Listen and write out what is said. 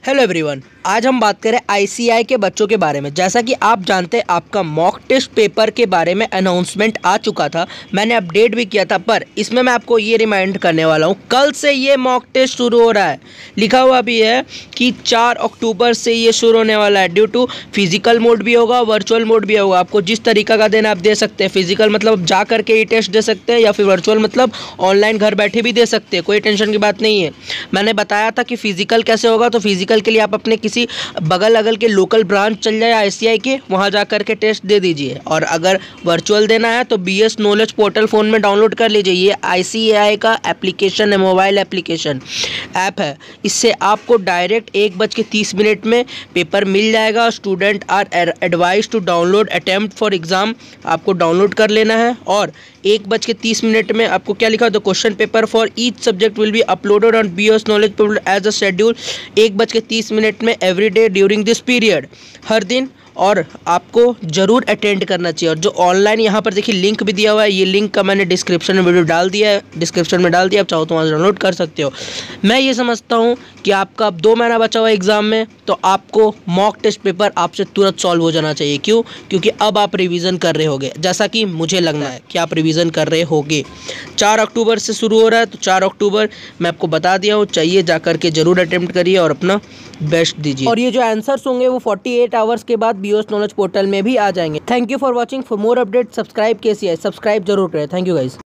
Hello everyone, आज हम बात करें आईसीएआई के बच्चों के बारे में। जैसा कि आप जानते हैं, आपका मॉक टेस्ट पेपर के बारे में अनाउंसमेंट आ चुका था, मैंने अपडेट भी किया था, पर इसमें मैं आपको ये रिमाइंड करने वाला हूँ, कल से ये मॉक टेस्ट शुरू हो रहा है। लिखा हुआ भी है कि 4 अक्टूबर से ये शुरू होने वाला है। ड्यू टू फिजिकल मोड भी होगा, वर्चुअल मोड भी होगा। आपको जिस तरीका का देना आप दे सकते हैं। फिजिकल मतलब जा करके ये टेस्ट दे सकते हैं, या फिर वर्चुअल मतलब ऑनलाइन घर बैठे भी दे सकते हैं। कोई टेंशन की बात नहीं है। मैंने बताया था कि फिजिकल कैसे होगा, तो फिजिकल के लिए आप अपने किसी बगल अगल के लोकल ब्रांच चल जाए आईसीएआई के, वहां जा करके टेस्ट दे दीजिए। और अगर वर्चुअल देना है तो बीएस नॉलेज पोर्टल फ़ोन में डाउनलोड कर लीजिए। ये आईसीएआई का एप्लीकेशन है, मोबाइल एप्लीकेशन ऐप है। इससे आपको डायरेक्ट 1:30 में पेपर मिल जाएगा। Student are advise to download attempt for exam, आपको डाउनलोड कर लेना है। और 1:30 में आपको क्या लिखा, the question paper for each subject will be uploaded on BS knowledge portal as a schedule 1:30 में every day during this period, हर दिन। और आपको ज़रूर अटेंड करना चाहिए। और जो ऑनलाइन यहाँ पर देखिए लिंक भी दिया हुआ है, ये लिंक का मैंने डिस्क्रिप्शन में वीडियो डाल दिया है, डिस्क्रिप्शन में डाल दिया, आप चाहो तो वहाँ से डाउनलोड कर सकते हो। मैं ये समझता हूँ कि आपका अब 2 महीना बचा हुआ है एग्ज़ाम में, तो आपको मॉक टेस्ट पेपर आपसे तुरंत सॉल्व हो जाना चाहिए। क्यों? क्योंकि अब आप रिवीजन कर रहे होगे, जैसा कि मुझे लगना है कि आप रिवीजन कर रहे होगे। 4 अक्टूबर से शुरू हो रहा है, तो 4 अक्टूबर मैं आपको बता दिया हूँ, चाहिए जा करके ज़रूर अटेम्प्ट करिए और अपना बेस्ट दीजिए। और ये जो आंसर्स होंगे वो 48 आवर्स के बाद बीएस नॉलेज पोर्टल में भी आ जाएंगे। Thank you for watching. For more update subscribe subscribe जरूर करें। Thank you guys.